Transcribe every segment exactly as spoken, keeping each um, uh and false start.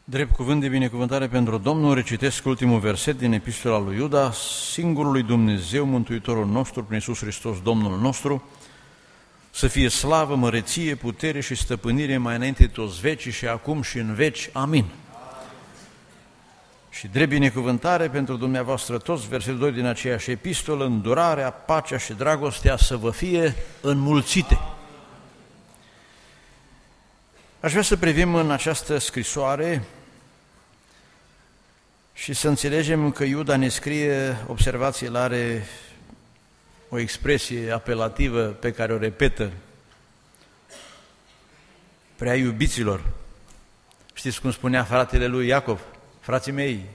Drept cuvânt de binecuvântare pentru Domnul, recitesc ultimul verset din Epistola lui Iuda: singurului Dumnezeu, Mântuitorul nostru, prin Iisus Hristos, Domnul nostru, să fie slavă, măreție, putere și stăpânire mai înainte de toți vecii și acum și în veci. Amin. Și drept binecuvântare pentru dumneavoastră toți, versetul doi din aceeași epistolă: îndurarea, pacea și dragostea să vă fie înmulțite. Aș vrea să privim în această scrisoare și să înțelegem că Iuda ne scrie, observați, el are o expresie apelativă pe care o repetă: prea iubiților. Știți cum spunea fratele lui Iacov? Frații mei,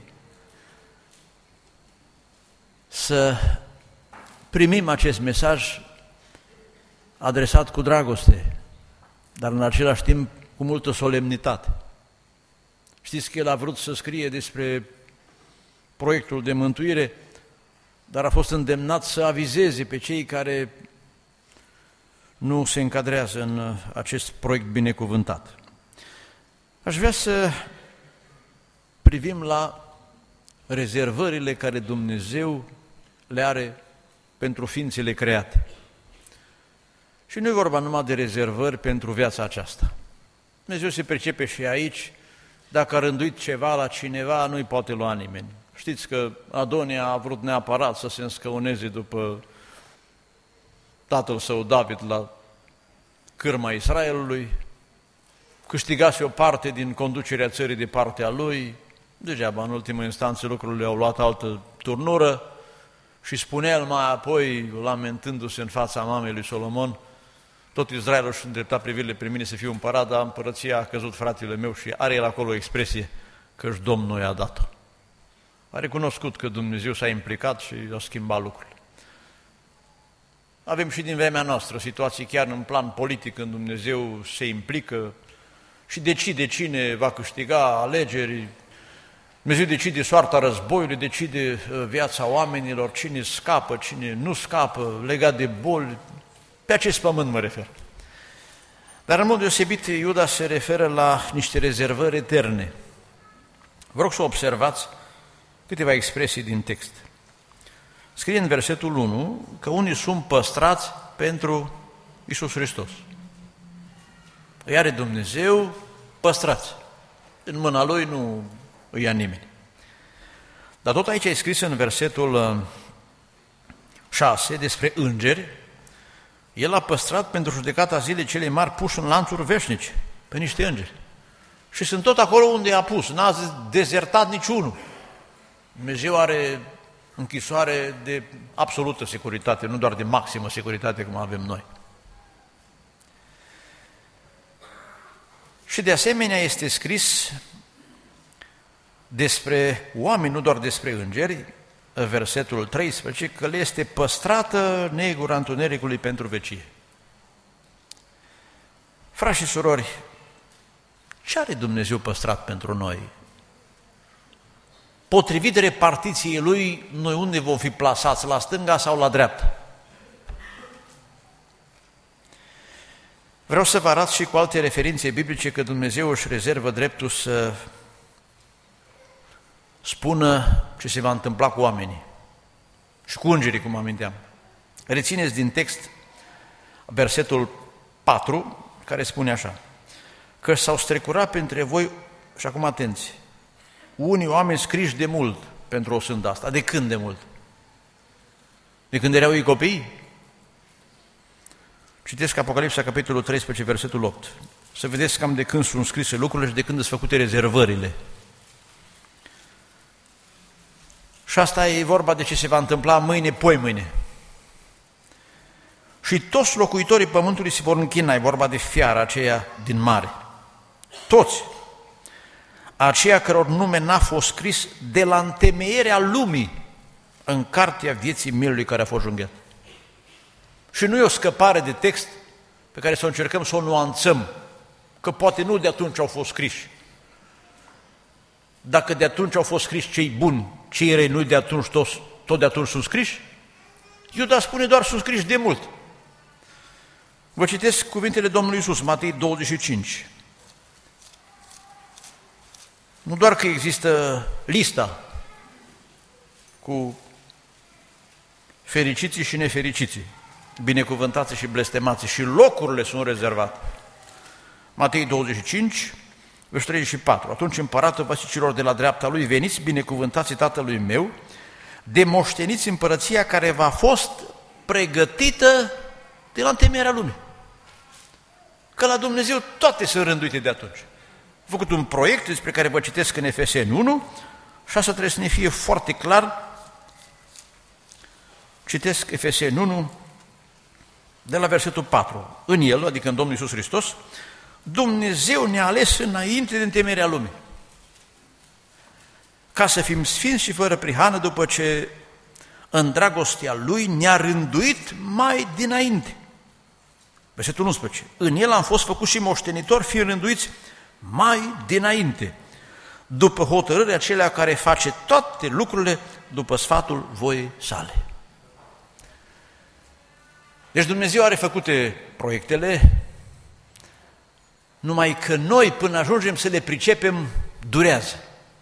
să primim acest mesaj adresat cu dragoste, dar în același timp cu multă solemnitate. Știți că el a vrut să scrie despre proiectul de mântuire, dar a fost îndemnat să avizeze pe cei care nu se încadrează în acest proiect binecuvântat. Aș vrea să privim la rezervările care Dumnezeu le are pentru ființele create. Și nu e vorba numai de rezervări pentru viața aceasta. Dumnezeu se percepe și aici. Dacă a rânduit ceva la cineva, nu-i poate lua nimeni. Știți că Adonia a vrut neapărat să se înscăuneze după tatăl său David la cârma Israelului, câștigase o parte din conducerea țării de partea lui. Degeaba, în ultimă instanță, lucrurile au luat altă turnură și spunea el mai apoi, lamentându-se în fața mamei lui Solomon: tot Israelul își îndrepta privirile pe mine să fiu împărat, dar împărăția a căzut fratele meu. Și are el acolo o expresie că-și Domnul i-a dat-o. A recunoscut că Dumnezeu s-a implicat și a schimbat lucrurile. Avem și din vremea noastră situații chiar în plan politic, când Dumnezeu se implică și decide cine va câștiga alegeri. Dumnezeu decide soarta războiului, decide viața oamenilor, cine scapă, cine nu scapă, legat de boli. Pe acest pământ mă refer. Dar în mod deosebit Iuda se referă la niște rezervări eterne. Vă rog să observați câteva expresii din text. Scrie în versetul unu că unii sunt păstrați pentru Iisus Hristos. Îi are Dumnezeu păstrați. În mâna Lui nu îi ia nimeni. Dar tot aici e scris în versetul șase despre îngeri. El a păstrat pentru judecata zilei cele mari puși în lanțuri veșnice, pe niște îngeri. Și sunt tot acolo unde i-a pus, n-a dezertat niciunul. Dumnezeu are închisoare de absolută securitate, nu doar de maximă securitate cum avem noi. Și de asemenea este scris despre oameni, nu doar despre îngeri, versetul treisprezece, că le este păstrată negura întunericului pentru vecie. Frați și surori, ce are Dumnezeu păstrat pentru noi? Potrivit repartiției Lui, noi unde vom fi plasați, la stânga sau la dreapta? Vreau să vă arăt și cu alte referințe biblice că Dumnezeu își rezervă dreptul să spună ce se va întâmpla cu oamenii și cu îngerii, cum aminteam. Rețineți din text versetul patru, care spune așa: că s-au strecurat printre voi, și acum atenți, unii oameni scriși de mult pentru o sândă asta. De când de mult? De când erau ei copii? Citesc Apocalipsa, capitolul treisprezece, versetul opt. Să vedeți cam de când sunt scrise lucrurile și de când sunt făcute rezervările. Și asta e vorba de ce se va întâmpla mâine, poi mâine. Și toți locuitorii pământului se vor închina, e vorba de fiara aceea din mare. Toți. Aceia căror nume n-a fost scris de la întemeierea lumii în cartea vieții mielului care a fost junghiat. Și nu e o scăpare de text pe care să încercăm să o nuanțăm, că poate nu de atunci au fost scriși. Dacă de atunci au fost scriși cei buni, cei răi nu de atunci, toți, tot de atunci sunt scriși? Iuda spune doar sunt scriși de mult. Vă citesc cuvintele Domnului Iisus, Matei douăzeci și cinci. Nu doar că există lista cu fericiții și nefericiții, binecuvântații și blestemații, și locurile sunt rezervate. Matei douăzeci și cinci, versetul treizeci și patru. Atunci împăratul va zice celor de la dreapta lui: veniți, binecuvântații tatălui meu, de moșteniți împărăția care v-a fost pregătită de la întemeierea lumii. Că la Dumnezeu toate sunt rânduite de atunci. A făcut un proiect despre care vă citesc în Efeseni unu și asta trebuie să ne fie foarte clar. Citesc Efeseni unu, de la versetul patru. În el, adică în Domnul Iisus Hristos, Dumnezeu ne-a ales înainte de întemeierea lumii, ca să fim sfinți și fără prihană, după ce în dragostea Lui ne-a rânduit mai dinainte. Versetul unsprezece. În el am fost făcuți și moștenitori, fiind rânduiți mai dinainte, după hotărârea acelea care face toate lucrurile după sfatul voii sale. Deci Dumnezeu are făcute proiectele, numai că noi, până ajungem să le pricepem, durează.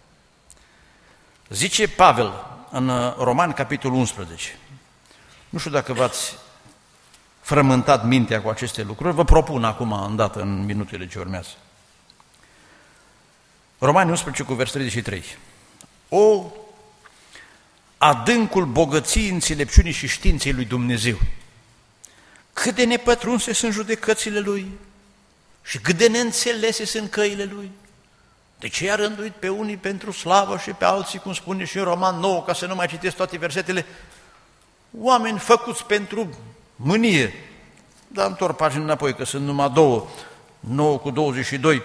Zice Pavel în Romani, capitolul unsprezece. Nu știu dacă v-ați frământat mintea cu aceste lucruri, vă propun acum, îndată, în minutele ce urmează. Romani unsprezece cu versetul treizeci și trei. O, adâncul bogăției, înțelepciunii și științei lui Dumnezeu! Cât de nepătrunse sunt judecățile Lui și cât de neînțelese sunt căile Lui. De ce i-a rânduit pe unii pentru slavă și pe alții, cum spune și în Roman nouă, ca să nu mai citesc toate versetele, oameni făcuți pentru mânie. Dar întorc pagina înapoi, că sunt numai două, nouă cu douăzeci și doi.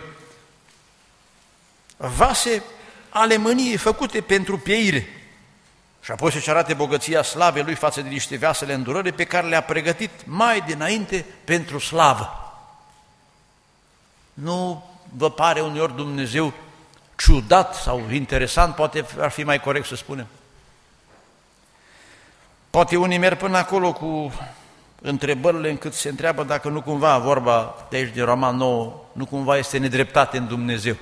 Vase ale mâniei făcute pentru pieire. Și apoi să-și arate bogăția slavei Lui față de niște vasele îndurării pe care le-a pregătit mai dinainte pentru slavă. Nu vă pare uneori Dumnezeu ciudat sau interesant, poate ar fi mai corect să spunem? Poate unii merg până acolo cu întrebările încât se întreabă dacă nu cumva vorba de aici de Roman nouă, nu cumva este nedreptate în Dumnezeu.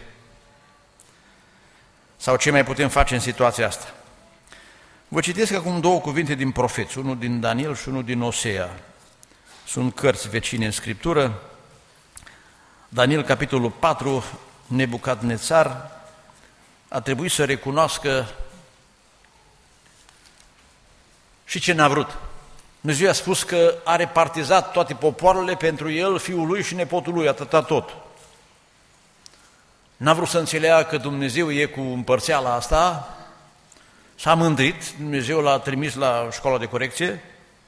Sau ce mai putem face în situația asta? Vă citesc acum două cuvinte din profeți, unul din Daniel și unul din Osea. Sunt cărți vecine în Scriptură. Daniel, capitolul patru, Nebucadnețar a trebuit să recunoască și ce n-a vrut. Dumnezeu a spus că a repartizat toate popoarele pentru el, fiul lui și nepotul lui, atâta tot. N-a vrut să înțeleagă că Dumnezeu e cu împărțeala asta, s-a mândrit, Dumnezeu l-a trimis la școala de corecție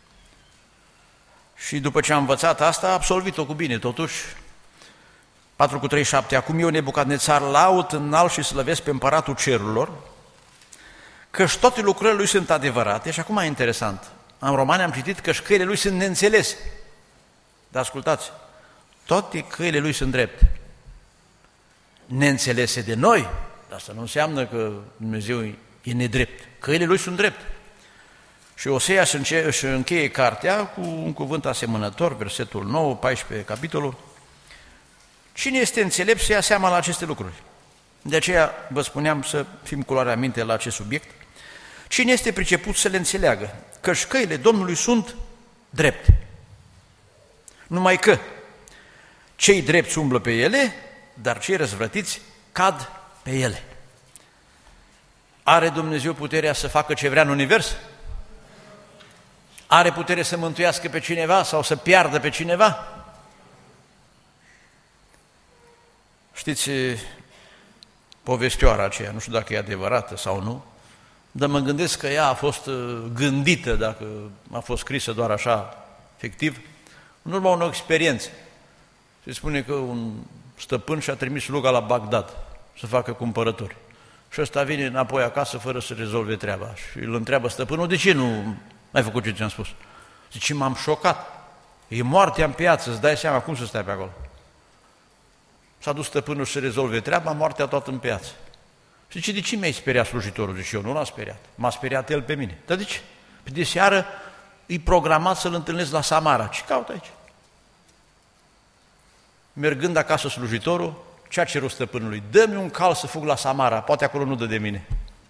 și după ce a învățat asta, a absolvit-o cu bine, totuși. patru cu treizeci și șapte. Acum eu, Nebucadnețar, laud, înalt și slăvesc pe împăratul cerurilor, căci toate lucrurile lui sunt adevărate. Și acum e interesant, în Romani am citit că și căile lui sunt neînțelese. Dar ascultați, toate căile lui sunt drepte. Neînțelese de noi, dar asta nu înseamnă că Dumnezeu e nedrept. Căile lui sunt drepte. Și Osea își încheie cartea cu un cuvânt asemănător, versetul nouă, paisprezece, capitolul. Cine este înțelept să ia seama la aceste lucruri? De aceea vă spuneam să fim cu luarea minte la acest subiect. Cine este priceput să le înțeleagă? Căci căile Domnului sunt drepte. Numai că cei drepți umblă pe ele, dar cei răzvrătiți cad pe ele. Are Dumnezeu puterea să facă ce vrea în univers? Are putere să mântuiască pe cineva sau să piardă pe cineva? Știți povestioara aceea, nu știu dacă e adevărată sau nu, dar mă gândesc că ea a fost gândită, dacă a fost scrisă doar așa, fictiv, în urma unor experiențe. Se spune că un stăpân și-a trimis sluga la Bagdad să facă cumpărături. Și ăsta vine înapoi acasă fără să rezolve treaba. Și îl întreabă stăpânul, de ce nu ai făcut ce ți-am spus? Zice, m-am șocat. E moartea în piață, îți dai seama cum să stai pe acolo. S-a dus stăpânul să rezolve treaba, moartea toată în piață. Și zice, de ce mi-ai speriat slujitorul? Zice, eu nu l-am speriat, m-a speriat el pe mine. Dar de ce? Pe de seară îi programat să-l întâlnesc la Samara. Ce caută aici? Mergând acasă slujitorul, Ce a cerut stăpânului? Dă-mi un cal să fug la Samara, poate acolo nu dă de mine.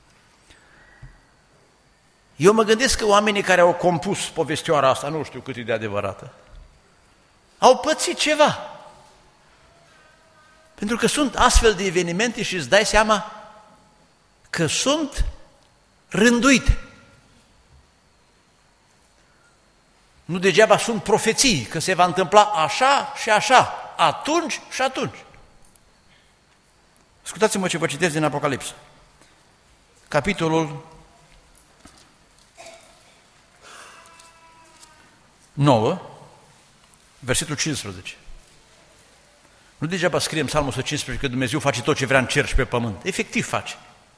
Eu mă gândesc că oamenii care au compus povestioara asta, nu știu cât e de adevărată, au pățit ceva. Pentru că sunt astfel de evenimente și îți dai seama că sunt rânduite. Nu degeaba sunt profeții că se va întâmpla așa și așa, atunci și atunci. Ascultați-mă ce vă citesc din Apocalipsă. Capitolul nouă, versetul cincisprezece. Nu degeaba scrie în Psalmul o sută cincisprezece că Dumnezeu face tot ce vrea în cer și pe pământ. Efectiv face.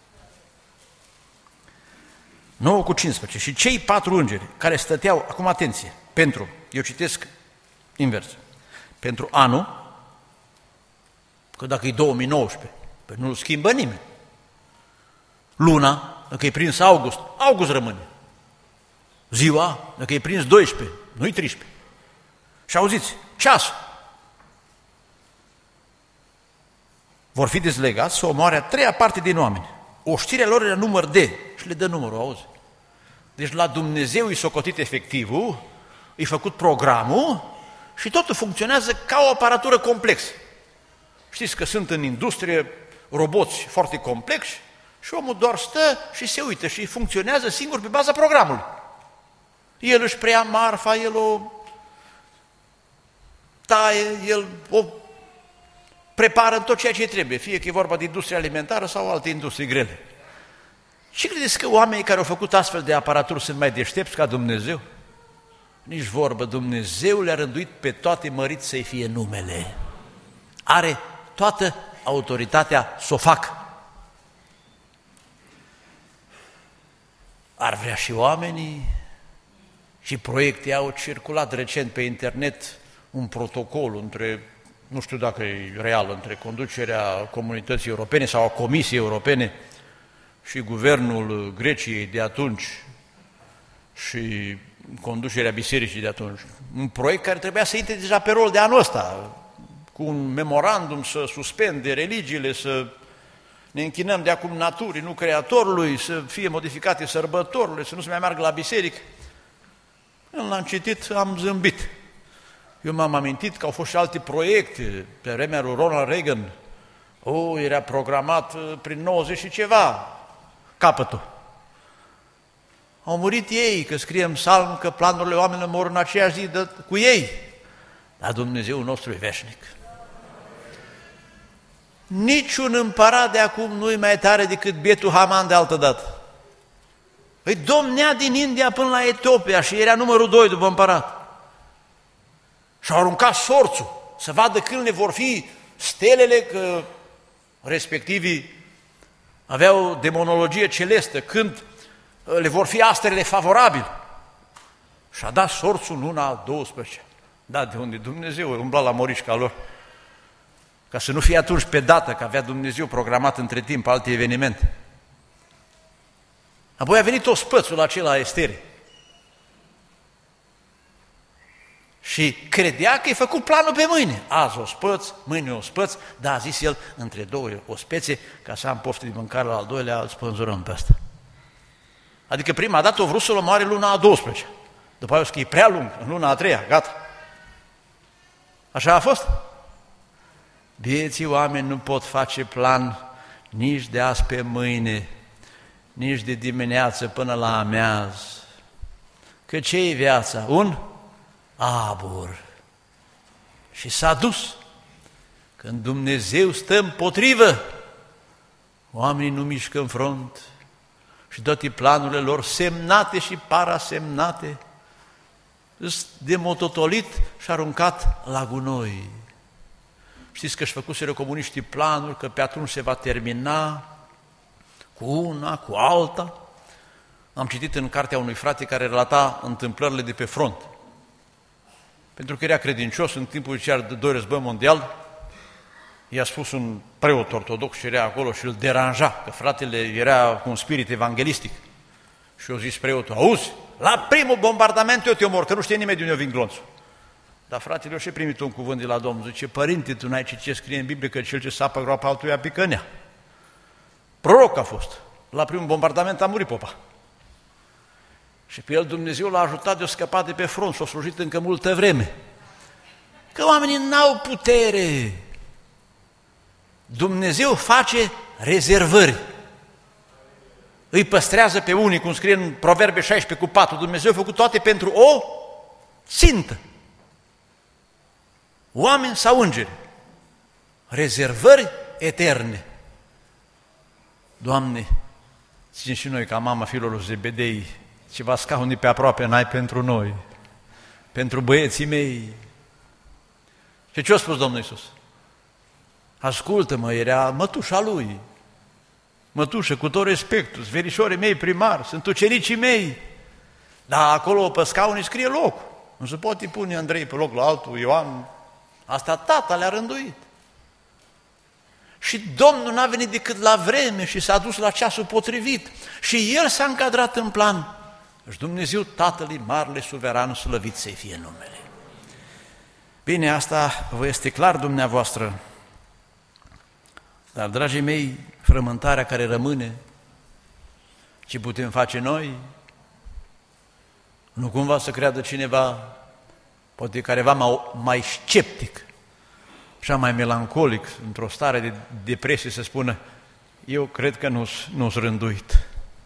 nouă cu cincisprezece. Și cei patru îngeri care stăteau, acum atenție, pentru, eu citesc invers, pentru anul, că dacă e două mii nouăsprezece, păi nu-l schimbă nimeni. Luna, dacă e prins august, august rămâne. Ziua, dacă e prins doisprezece, nu-i treisprezece. Și auziți, ceasul. Vor fi dezlegați să omoare a treia parte din oameni. Oștirea lor era număr de și le dă numărul, auzi. Deci la Dumnezeu i-a socotit efectivul, i-a făcut programul și totul funcționează ca o aparatură complexă. Știți că sunt în industrie roboți foarte complexi și omul doar stă și se uită și funcționează singur pe baza programului. El își preia marfa, el o taie, el o prepară în tot ceea ce trebuie, fie că e vorba de industrie alimentară sau alte industrii grele. Și credeți că oamenii care au făcut astfel de aparaturi sunt mai deștepți ca Dumnezeu? Nici vorbă, Dumnezeu le-a rânduit pe toate mărit să-i fie numele. Are toată autoritatea să o facă. Ar vrea și oamenii, și proiecte au circulat recent pe internet un protocol între, nu știu dacă e real, între conducerea Comunității Europene sau a Comisiei Europene și guvernul Greciei de atunci și conducerea bisericii de atunci. Un proiect care trebuia să intre deja pe rol de anul ăsta, cu un memorandum să suspende religiile, să ne închinăm de acum naturii, nu creatorului, să fie modificate sărbătorile, să nu se mai meargă la biserică. Când l-am citit, am zâmbit. Eu m-am amintit că au fost și alte proiecte pe vremea lui Ronald Reagan. O, era programat prin nouăzeci și ceva, capătul. Au murit ei, că scrie în psalm că planurile oamenilor mor în aceeași zi de, cu ei. Dar Dumnezeu nostru e veșnic. Niciun împărat de acum nu e mai tare decât bietul Haman de altădată. Îi domnea din India până la Etiopia și era numărul doi după împărat. Și-au aruncat sorțul să vadă când le vor fi stelele, că respectivii aveau demonologie celestă, când le vor fi astrele favorabile. Și-a dat sorțul în luna a douăsprezecea. Da, de unde Dumnezeu umbla la morișca lor. Ca să nu fie atunci pe dată, că avea Dumnezeu programat între timp alte evenimente. Apoi a venit ospățul acela a Esterii. Și credea că i-a făcut planul pe mâine. Azi ospăț, mâine ospăț, dar a zis el, între două ospețe, ca să am poftă de mâncare la al doilea, îl spânzurăm pe asta. Adică prima dată o vrut să-l omoare luna a douăsprezecea. După aia o că e prea lung, în luna a treia, gata. Așa a fost? Vieții oameni nu pot face plan nici de azi pe mâine, nici de dimineață până la amiază. Că ce-i viața? Un abur. Și s-a dus. Când Dumnezeu stă împotrivă, oamenii nu mișcă în front și toate planurile lor semnate și parasemnate sunt demototolit și aruncat la gunoi. Știți că își făcuseră comuniștii planuri că pe atunci se va termina cu una, cu alta. Am citit în cartea unui frate care relata întâmplările de pe front. Pentru că era credincios în timpul cel de doi război mondial, i-a spus un preot ortodox ce era acolo și îl deranja, că fratele era cu un spirit evanghelistic. Și a zis preotul, auzi, la primul bombardament eu te omor, că nu știe nimeni de unde vin glonțul. Dar fratele, eu și primit un cuvânt de la Domnul, zice, părinte, tu n-ai citit ce scrie în Biblie că cel ce sapă groapa altuia picănea. Proroc a fost. La primul bombardament a murit popa. Și pe el Dumnezeu l-a ajutat de o scăpat de pe front și a slujit încă multă vreme. Că oamenii n-au putere. Dumnezeu face rezervări. Îi păstrează pe unii, cum scrie în Proverbe șaisprezece cu patru, Dumnezeu a făcut toate pentru o țintă. Oameni sau îngeri. Rezervări eterne. Doamne, ține și noi ca mama fiilor lui Zebedei, ceva scaune pe aproape n-ai pentru noi, pentru băieții mei. Și ce a spus Domnul Iisus? Ascultă-mă, era mătușa lui, mătușă, cu tot respectul, sunt verișorii mei primari, sunt ucenicii mei, dar acolo pe scaune scrie loc, nu se poate pune Andrei pe loc la altul, Ioan, asta tata le-a rânduit. Și Domnul n-a venit decât la vreme și s-a dus la ceasul potrivit și El s-a încadrat în plan. Și Dumnezeu Tatălui Marele Suveran, slăvit să-i fie numele. Bine, asta vă este clar dumneavoastră, dar, dragii mei, frământarea care rămâne, ce putem face noi? Nu cumva să creadă cineva, poate careva mai, mai sceptic, așa mai melancolic, într-o stare de depresie, să spună, eu cred că nu-s rânduit.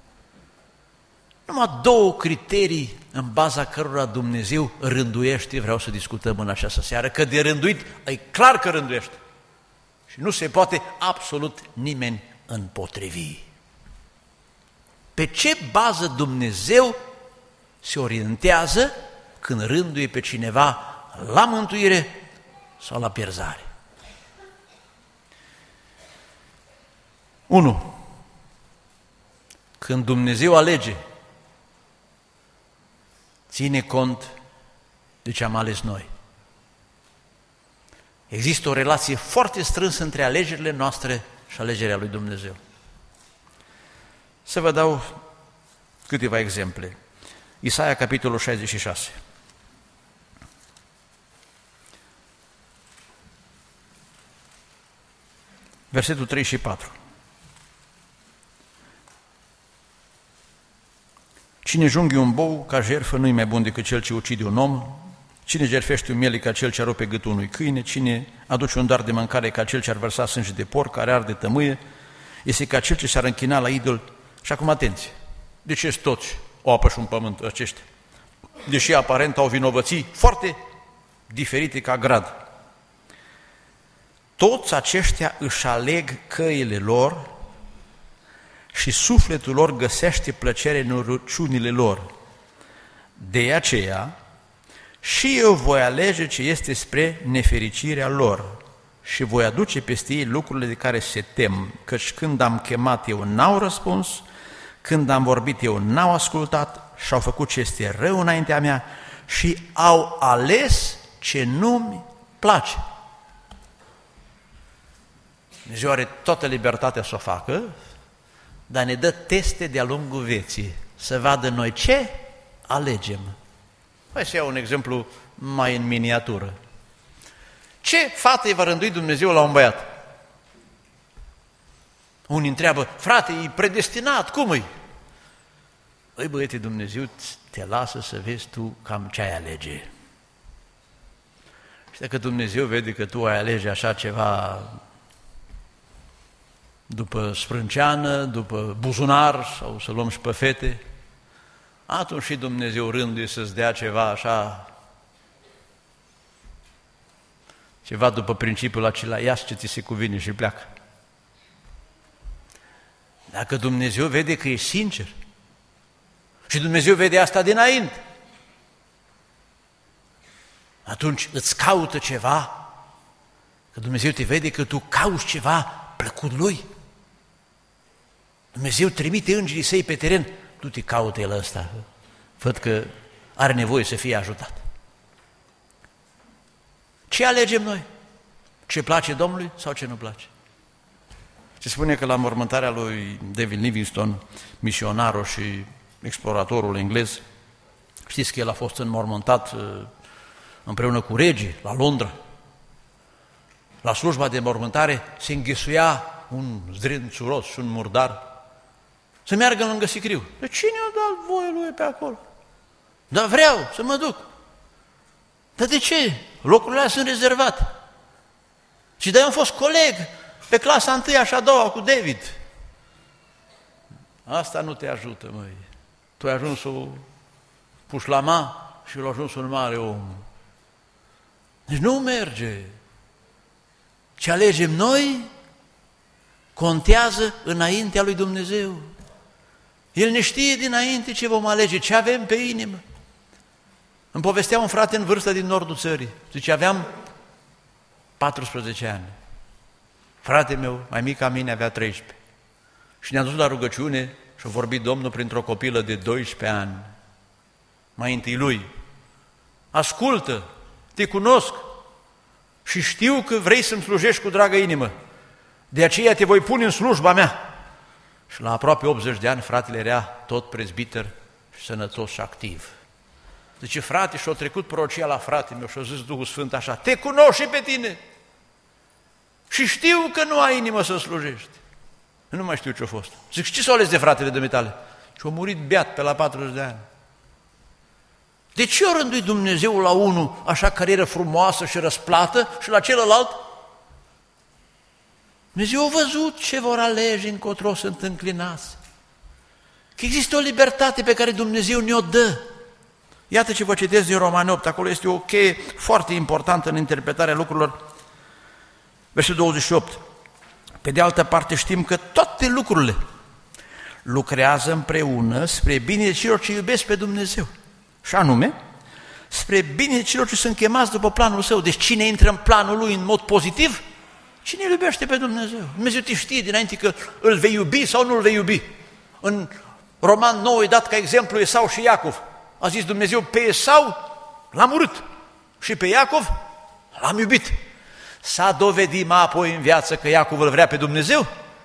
Numai două criterii în baza cărora Dumnezeu rânduiește, vreau să discutăm în această seară, că de rânduit e clar că rânduiește. Și nu se poate absolut nimeni împotrivi. Pe ce bază Dumnezeu se orientează când rânduie pe cineva la mântuire sau la pierzare? unu. Când Dumnezeu alege, ține cont de ce am ales noi. Există o relație foarte strânsă între alegerile noastre și alegerea lui Dumnezeu. Să vă dau câteva exemple. Isaia, capitolul șaizeci și șase. Versetul trei și patru. Cine junghi un bou ca jertfă nu-i mai bun decât cel ce ucide un om, cine jertfește un miele ca cel ce rupe gâtul unui câine, cine aduce un dar de mâncare ca cel ce ar vărsa sânge de porc, care arde tămâie, este ca cel ce s-ar închina la idol. Și acum atenție, de ce sunt toți o apă și un pământ aceștia? Deși aparent au vinovății foarte diferite ca grad. Toți aceștia își aleg căile lor și sufletul lor găsește plăcere în rugăciunile lor. De aceea, și eu voi alege ce este spre nefericirea lor și voi aduce peste ei lucrurile de care se tem, căci când am chemat eu n-au răspuns, când am vorbit eu n-au ascultat și au făcut ce este rău înaintea mea și au ales ce nu-mi place. Dumnezeu are toată libertatea să o facă, dar ne dă teste de-a lungul vieții, să vadă noi ce alegem. Hai să iau un exemplu mai în miniatură. Ce fată îi va rândui Dumnezeu la un băiat? Unii întreabă, frate, e predestinat, cum îi? Păi băiete, Dumnezeu te lasă să vezi tu cam ce ai alege. Și dacă Dumnezeu vede că tu ai alege așa ceva după sprânceană, după buzunar, sau să luăm și pe fete, atunci și Dumnezeu rânduie să-ți dea ceva așa, ceva după principiul acela, ia ce ți se cuvine și pleacă. Dacă Dumnezeu vede că ești sincer, și Dumnezeu vede asta dinainte, atunci îți caută ceva, că Dumnezeu te vede că tu cauți ceva plăcut Lui. Dumnezeu trimite îngerii săi pe teren, tu te caută el ăsta, văd că are nevoie să fie ajutat. Ce alegem noi? Ce place Domnului sau ce nu place? Se spune că la mormântarea lui David Livingstone, misionarul și exploratorul englez, știți că el a fost înmormântat împreună cu regii, la Londra. La slujba de mormântare se înghesuia un zdrențuros și un murdar să meargă lângă sicriu. De cine a dat voie lui pe acolo? Dar vreau să mă duc. Dar de ce? Locurile alea sunt rezervate. Și de-aia am fost coleg pe clasa întâia și a doua cu David. Asta nu te ajută, măi. Tu ai ajuns o pușlama și l-a ajuns un mare om. Deci nu merge. Ce alegem noi contează înaintea lui Dumnezeu. El ne știe dinainte ce vom alege, ce avem pe inimă. Îmi povestea un frate în vârstă din nordul țării. Zice, aveam paisprezece ani. Fratele meu, mai mic ca mine, avea treisprezece. Și ne-a dus la rugăciune și a vorbit Domnul printr-o copilă de doisprezece ani. Mai întâi lui. Ascultă, te cunosc și știu că vrei să-mi slujești cu dragă inimă. De aceea te voi pune în slujba mea. Și la aproape optzeci de ani, fratele era tot prezbiter și sănătos și activ. Zice, frate, și-a trecut prorocia la fratele meu și-a zis Duhul Sfânt așa, te cunosc și pe tine și știu că nu ai inimă să slujești. Nu mai știu ce-a fost. Zic, ce s-a ales de fratele dumitale? Și a murit beat pe la patruzeci de ani. De ce a rânduit Dumnezeu la unul așa carieră frumoasă și răsplată și la celălalt? Dumnezeu a văzut ce vor alege, încotro sunt înclinați. Că există o libertate pe care Dumnezeu ne-o dă. Iată ce vă citesc din Romani opt, acolo este o cheie foarte importantă în interpretarea lucrurilor. Versetul douăzeci și opt. Pe de altă parte știm că toate lucrurile lucrează împreună spre bine celor ce iubesc pe Dumnezeu. Și anume, spre bine celor ce sunt chemați după planul Său. Deci cine intră în planul Lui în mod pozitiv? Cine îl iubește pe Dumnezeu? Dumnezeu te știe dinainte că îl vei iubi sau nu îl vei iubi. În Roman nouă e dat ca exemplu Esau și Iacov. A zis Dumnezeu, pe Esau l-am urât și pe Iacov l-am iubit. S-a dovedit mai apoi în viață că Iacov îl vrea pe Dumnezeu?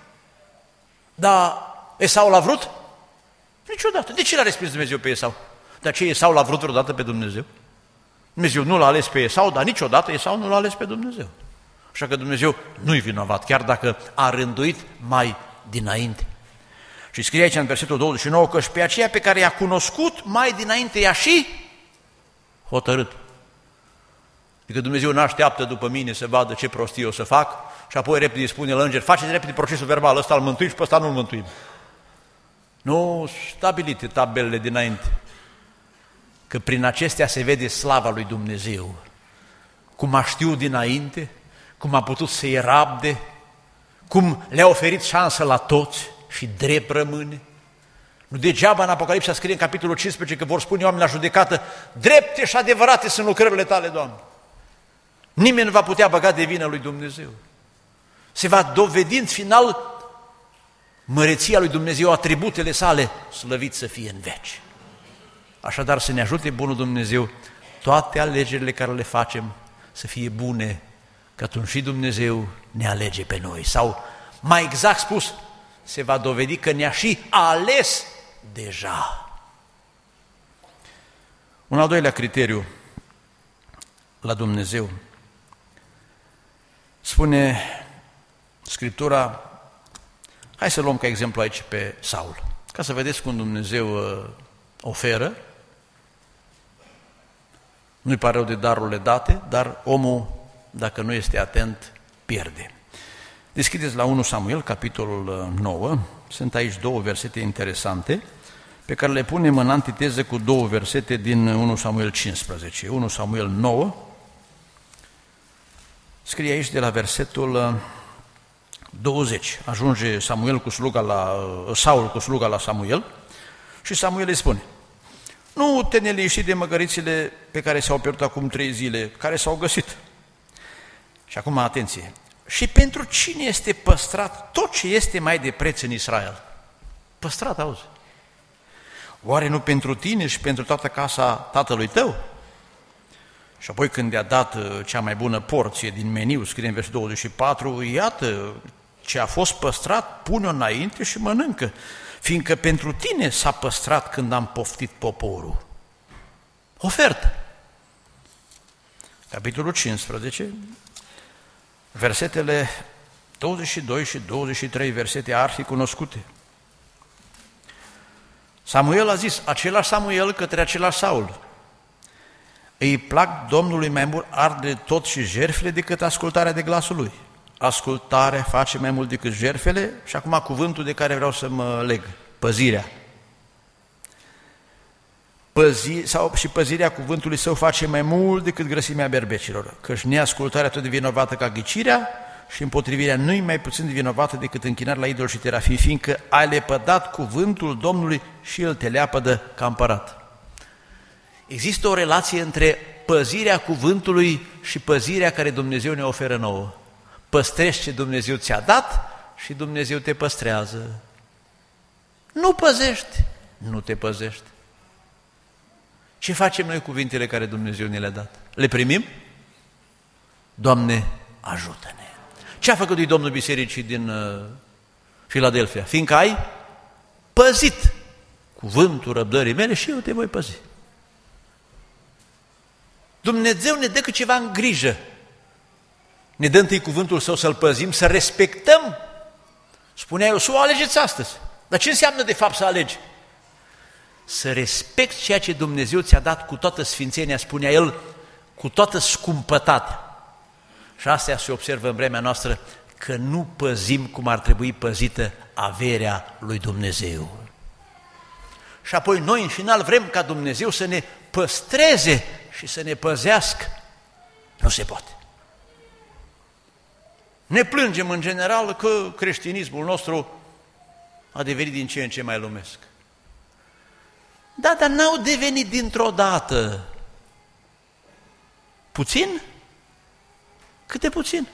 Dar Esau l-a vrut? Niciodată. De ce l-a respins Dumnezeu pe Esau? De aceea Esau l-a vrut vreodată pe Dumnezeu? Dumnezeu nu l-a ales pe Esau, dar niciodată Esau nu l-a ales pe Dumnezeu. Așa că Dumnezeu nu-i vinovat, chiar dacă a rânduit mai dinainte. Și scrie aici în versetul douăzeci și nouă că și pe aceea pe care i-a cunoscut mai dinainte i-a și hotărât. Adică Dumnezeu nu așteaptă după mine să vadă ce prostie o să fac și apoi repede spune la înger, faceți repede procesul verbal, ăsta îl mântuim și pe ăsta nu-l mântuim. Nu stabilite tabelele dinainte, că prin acestea se vede slava lui Dumnezeu, cum a știut dinainte, cum a putut să-i rabde, cum le-a oferit șansă la toți și drept rămâne. Nu degeaba în Apocalipsa scrie în capitolul cincisprezece că vor spune oameni la judecată, drepte și adevărate sunt lucrările tale, Doamne. Nimeni nu va putea băga de vină lui Dumnezeu. Se va dovedi în final măreția lui Dumnezeu, atributele sale, slăvit să fie în veci. Așadar să ne ajute bunul Dumnezeu toate alegerile care le facem să fie bune, că atunci și Dumnezeu ne alege pe noi. Sau, mai exact spus, se va dovedi că ne-a și ales deja. Un al doilea criteriu la Dumnezeu. Spune Scriptura, hai să luăm ca exemplu aici pe Saul, ca să vedeți cum Dumnezeu oferă. Nu-i pare rău de darurile date, dar omul, dacă nu este atent, pierde. Deschideți la unu Samuel, capitolul nouă, sunt aici două versete interesante, pe care le punem în antiteză cu două versete din unu Samuel cincisprezece. unu Samuel nouă, scrie aici de la versetul douăzeci. Ajunge Samuel cu sluga la, Saul cu sluga la Samuel și Samuel îi spune, nu te neliniști de măgărițile pe care s-au pierdut acum trei zile, care s-au găsit. Și acum, atenție, și pentru cine este păstrat tot ce este mai de preț în Israel? Păstrat, auzi? Oare nu pentru tine și pentru toată casa tatălui tău? Și apoi când i-a dat cea mai bună porție din meniu, scrie în versetul douăzeci și patru, iată, ce a fost păstrat, pune-o înainte și mănâncă, fiindcă pentru tine s-a păstrat când am poftit poporul. Ofertă. capitolul cincisprezece, versetele douăzeci și doi și douăzeci și trei, versete arhicunoscute. Samuel a zis, același Samuel către același Saul, îi plac Domnului mai mult arde tot și jertfele decât ascultarea de glasul lui. Ascultarea face mai mult decât jertfele și acum cuvântul de care vreau să mă leg, păzirea. Păzi, sau și păzirea cuvântului său face mai mult decât grăsimea berbecilor, căci neascultarea tot de vinovată ca ghicirea și împotrivirea nu-i mai puțin de vinovată decât închinarea la idol și terafim, fiindcă ai lepădat cuvântul Domnului și el te leapădă ca împărat. Există o relație între păzirea cuvântului și păzirea care Dumnezeu ne oferă nouă. Păstrești ce Dumnezeu ți-a dat și Dumnezeu te păstrează. Nu păzești, nu te păzești. Ce facem noi cu cuvintele care Dumnezeu ne le-a dat? Le primim? Doamne, ajută-ne! Ce a făcut Domnul Bisericii din uh, Filadelfia? Fiindcă ai păzit cuvântul răbdării mele și eu te voi păzi. Dumnezeu ne dă cât ceva în grijă. Ne dă întâi cuvântul său să-l păzim, să respectăm. Spunea Iosua, alegeți astăzi. Dar ce înseamnă de fapt să alegi? Să respecti ceea ce Dumnezeu ți-a dat cu toată sfințenia, spunea el, cu toată scumpătatea. Și astea se observă în vremea noastră, că nu păzim cum ar trebui păzită averea lui Dumnezeu. Și apoi noi în final vrem ca Dumnezeu să ne păstreze și să ne păzească. Nu se poate. Ne plângem în general că creștinismul nostru a devenit din ce în ce mai lumesc. Da, dar n-au devenit dintr-o dată. Puțin? Cât de puțin?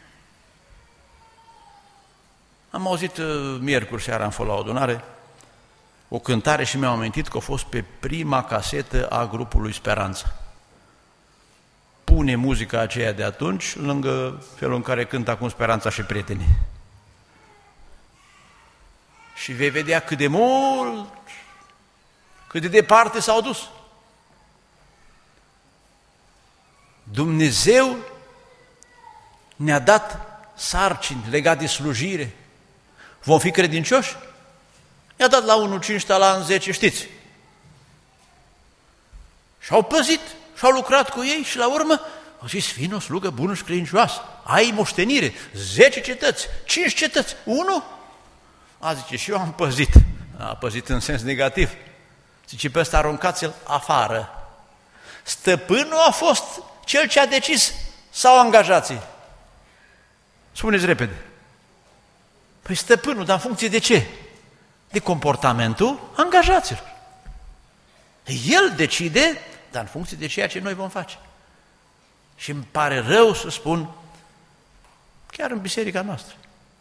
Am auzit miercuri seara, am fost la o adunare, o cântare și mi-am amintit că a fost pe prima casetă a grupului Speranța. Pune muzica aceea de atunci lângă felul în care cântă acum Speranța și prietenii. Și vei vedea cât de mult, cât de departe s-au dus. Dumnezeu ne-a dat sarcini legate de slujire. Vom fi credincioși? I-a dat la unul cinci talani, zece, știți. Și-au păzit, și-au lucrat cu ei și la urmă au zis, fii o slugă bună și credincioasă, ai moștenire, zece cetăți, cinci cetăți, unu? A, zice, și eu am păzit. A păzit în sens negativ. Zice, pe ăsta aruncați-l afară. Stăpânul a fost cel ce a decis sau angajații? Spuneți repede. Păi stăpânul, dar în funcție de ce? De comportamentul angajaților. El decide, dar în funcție de ceea ce noi vom face. Și îmi pare rău să spun, chiar în biserica noastră,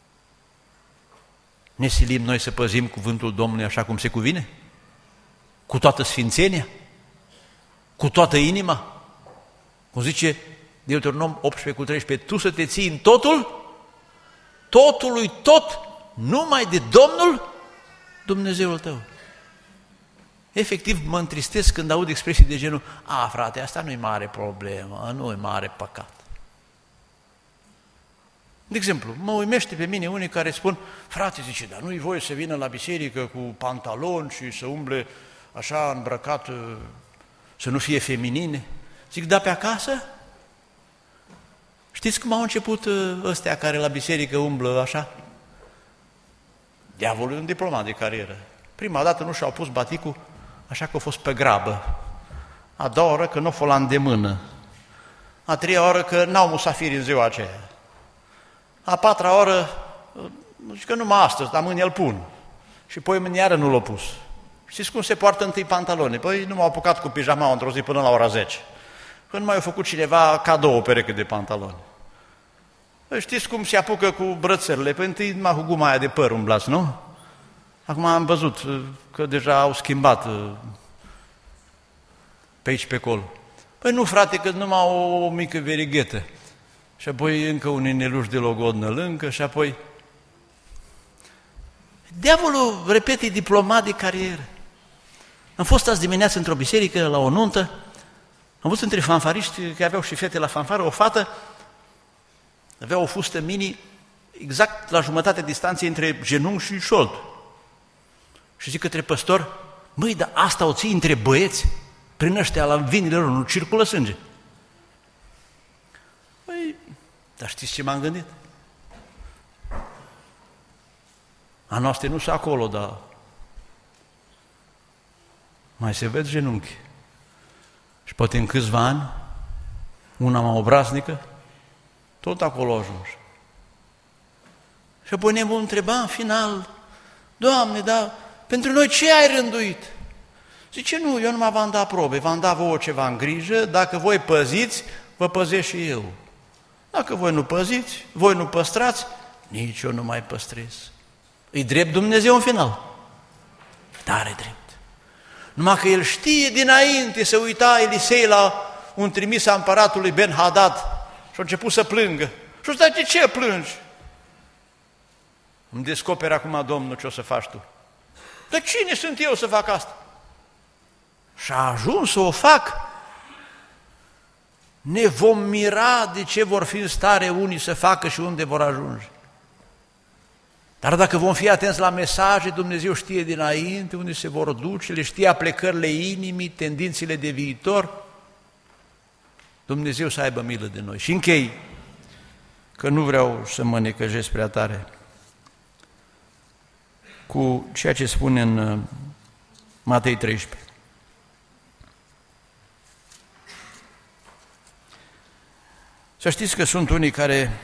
ne silim noi să păzim cuvântul Domnului așa cum se cuvine? Cu toată sfințenia? Cu toată inima? Cum zice Deuteronom optsprezece cu treisprezece, tu să te ții în totul, totului tot, numai de Domnul Dumnezeul tău. Efectiv mă întristez când aud expresii de genul, a, frate, asta nu-i mare problemă, nu-i mare păcat. De exemplu, mă uimește pe mine unii care spun, frate, zice, dar nu-i voie să vină la biserică cu pantaloni și să umble așa îmbrăcat, să nu fie feminine. Zic, da, pe acasă? Știți cum au început ăstea care la biserică umblă așa? Diavolul e un diplomat de carieră. Prima dată nu și-au pus baticul așa că a fost pe grabă. A doua oră că nu a fost la îndemână. A treia oră că n-au musafiri în ziua aceea. A patra oră, zic că numai astăzi, dar mâine îl pun. Și poi mâine iară nu l-a pus. Știți cum se poartă întâi pantaloni? Păi nu m-au apucat cu pijama într-o zi până la ora zece. Când mai a făcut cineva cadou o pereche de pantaloni. Păi știți cum se apucă cu brățările? Păi întâi numai cu guma aia de păr umblați, nu? Acum am văzut că deja au schimbat pe aici pe acolo. Păi nu, frate, că numai o mică verighetă. Și apoi încă un ineluș de logodnă lângă și apoi... Diavolul, repet, e diplomat de carieră. Am fost azi dimineață într-o biserică, la o nuntă, Am văzut între fanfariști, că aveau și fete la fanfară, o fată avea o fustă mini exact la jumătate distanță între genunchi și șold. Și zic către păstor, măi, dar asta o ții între băieți? Prin ăștia la vinile lor nu circulă sânge. Păi, dar știți ce m-am gândit? A noastră nu sunt acolo, dar mai se văd genunchi. Și poate în câțiva ani, una mai obraznică, tot acolo a ajuns. Și apoi ne vom întreba în final, Doamne, dar pentru noi ce ai rânduit? Zice, nu, eu nu mă v-am dat probe, v-am dat vouă ceva în grijă, dacă voi păziți, vă păzesc și eu. Dacă voi nu păziți, voi nu păstrați, nici eu nu mai păstrez. Îi drept Dumnezeu în final. Tare drept. Numai că el știe dinainte, să uita Elisei la un trimis a împăratului Ben-Hadad și a început să plângă. Și o să de ce plângi? Îmi descoperi acum, Domnul, ce o să faci tu. Dar cine sunt eu să fac asta? Și a ajuns să o fac. Ne vom mira de ce vor fi în stare unii să facă și unde vor ajunge. Dar dacă vom fi atenți la mesaje, Dumnezeu știe dinainte unde se vor duce, le știe aplecările inimii, tendințele de viitor. Dumnezeu să aibă milă de noi. Și închei, că nu vreau să mă necăjesc prea tare, cu ceea ce spune în Matei treisprezece. Să știți că sunt unii care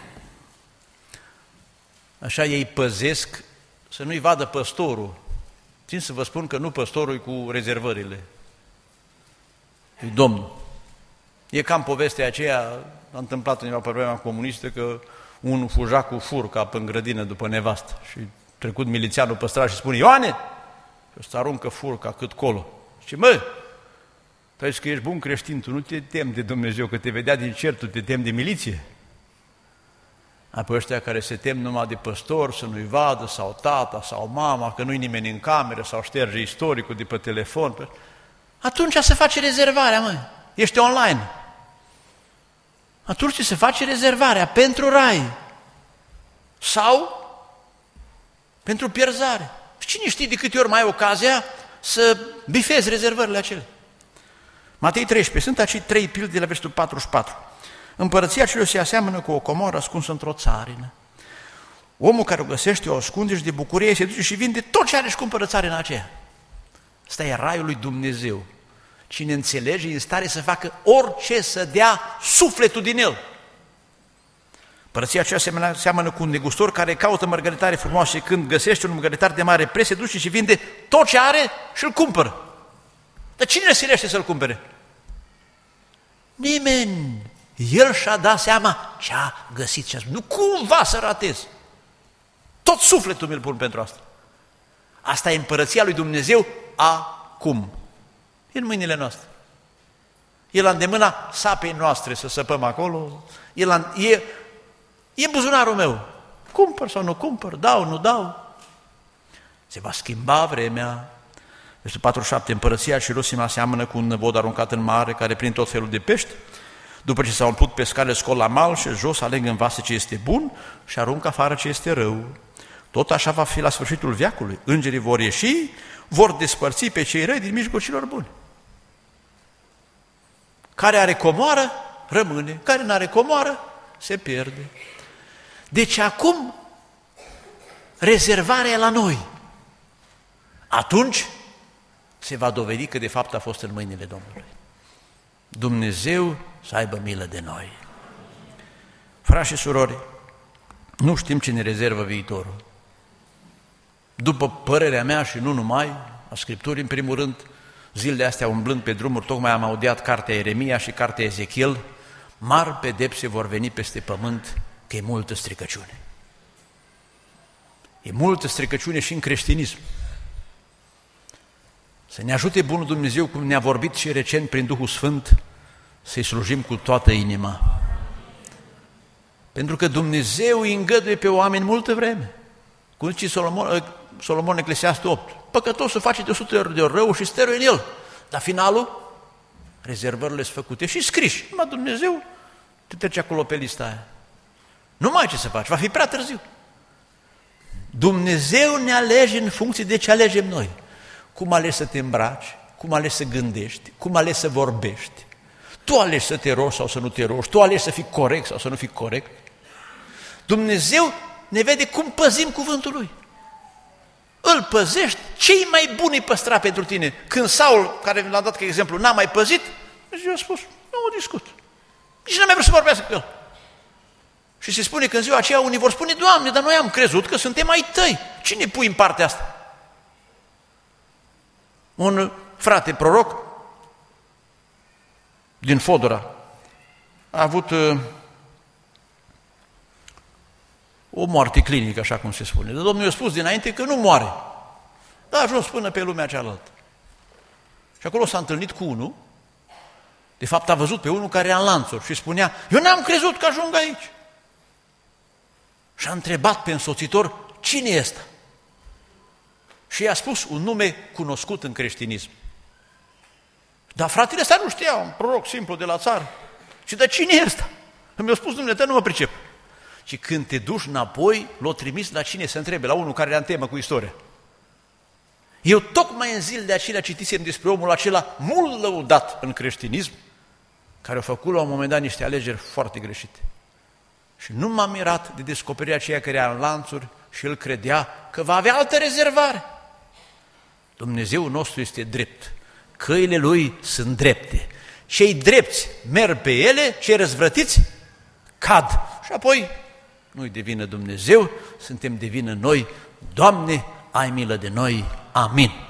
așa ei păzesc să nu-i vadă păstorul. Țin să vă spun că nu păstorul e cu rezervările, e Domnul. E cam povestea aceea, a întâmplat undeva pe vremea comunistă, că unul fuja cu furca pe în grădină după nevastă și trecut milițianul pe stradă și spune, Ioane! Și ăsta aruncă furca cât colo. Și mă, tu ai zis că ești bun creștin, tu nu te temi de Dumnezeu, că te vedea din cer, tu te temi de miliție. Apoi ăștia care se tem numai de păstor, să nu-i vadă, sau tata, sau mama, că nu-i nimeni în cameră, sau șterge istoricul de pe telefon. Atunci se face rezervarea, măi. Ești online. Atunci se face rezervarea pentru rai. Sau pentru pierzare. Cine știe de câte ori mai ai ocazia să bifezi rezervările acelea. Matei treisprezece, sunt acei trei pilde de la versetul patruzeci și patru. Împărăția celor se aseamănă cu o comoră ascunsă într-o țarină. Omul care o găsește, o ascunde și de bucurie se duce și vinde tot ce are și cumpără țarina aceea. Ăsta e raiul lui Dumnezeu. Cine înțelege e în stare să facă orice să dea sufletul din el. Împărăția aceea seamănă cu un negustor care caută mărgăritare frumoase și când găsește un mărgăritar de mare preț, se duce și vinde tot ce are și îl cumpără. Dar cine le silește să-l cumpere? Nimeni. El și-a dat seama ce a găsit și a spus, nu cumva să ratez. Tot sufletul mi-l pun pentru asta. Asta e împărăția lui Dumnezeu acum. E în mâinile noastre. E la îndemâna sapei noastre să săpăm acolo. E, la, e, e în buzunarul meu. Cumpăr sau nu cumpăr, dau, nu dau. Se va schimba vremea. Versetul patruzeci și șapte, împărăția și rosimea seamănă cu un năvod aruncat în mare, care prin tot felul de pești, după ce s-au umplut pescarele, scol la mal și jos, aleg în vase ce este bun și aruncă afară ce este rău. Tot așa va fi la sfârșitul veacului. Îngerii vor ieși, vor despărți pe cei răi din mijlocul celor buni. Care are comoară, rămâne. Care nu are comoară, se pierde. Deci acum, rezervarea e la noi. Atunci se va dovedi că de fapt a fost în mâinile Domnului. Dumnezeu să aibă milă de noi. Frați și surori, nu știm ce ne rezervă viitorul. După părerea mea și nu numai, a Scripturii, în primul rând, zilele astea umblând pe drumuri, tocmai am audiat cartea Ieremia și cartea Ezechiel, mari pedepse vor veni peste pământ, că e multă stricăciune. E multă stricăciune și în creștinism. Să ne ajute bunul Dumnezeu, cum ne-a vorbit și recent prin Duhul Sfânt, să-i slujim cu toată inima. Pentru că Dumnezeu îi îngăduie pe oameni multă vreme. Cum zice Solomon, Solomon în Eclesiastul opt, păcătosul face de o sută de ori de rău și stăruie în el. Dar finalul rezervările sunt făcute și scriși. Numai Dumnezeu te trece acolo pe lista aia. Nu mai ai ce să faci, va fi prea târziu. Dumnezeu ne alege în funcție de ce alegem noi. Cum alegi să te îmbraci, cum alegi să gândești, cum alegi să vorbești. Tu alegi să te rogi sau să nu te rogi, tu alegi să fii corect sau să nu fii corect. Dumnezeu ne vede cum păzim cuvântul Lui. Îl păzești, cei mai buni îi păstra pentru tine. Când Saul, care l-am dat ca exemplu, n-a mai păzit, Dumnezeu a spus, nu mă discut. Nici n-am mai vrut să vorbească cu el. Și se spune că în ziua aceea unii vor spune, Doamne, dar noi am crezut că suntem ai Tăi. Cine pui în partea asta? Un frate proroc din Fodora a avut uh, o moarte clinică, așa cum se spune. Dar Domnul i-a spus dinainte că nu moare, dar a ajuns până pe lumea cealaltă. Și acolo s-a întâlnit cu unul, de fapt a văzut pe unul care era în lanțuri și spunea, eu n-am crezut că ajung aici. Și a întrebat pe însoțitor, cine e ăsta? Și i-a spus un nume cunoscut în creștinism. Dar fratele ăsta nu știa, un proroc simplu de la țară. Și de cine e ăsta? Mi-a spus Dumnezeu, nu mă pricep. Și când te duci înapoi, l-o trimis la cine să întrebe, la unul care era în temă cu istoria. Eu tocmai în zilele acelea citisem despre omul acela mult lăudat în creștinism, care a făcut la un moment dat niște alegeri foarte greșite. Și nu m-am mirat de descoperirea aceea care era în lanțuri și el credea că va avea altă rezervare. Dumnezeu nostru este drept, căile Lui sunt drepte. Cei drepți merg pe ele, cei răzvrătiți cad. Și apoi nu-i de vină Dumnezeu, suntem de vină noi. Doamne, ai milă de noi. Amin.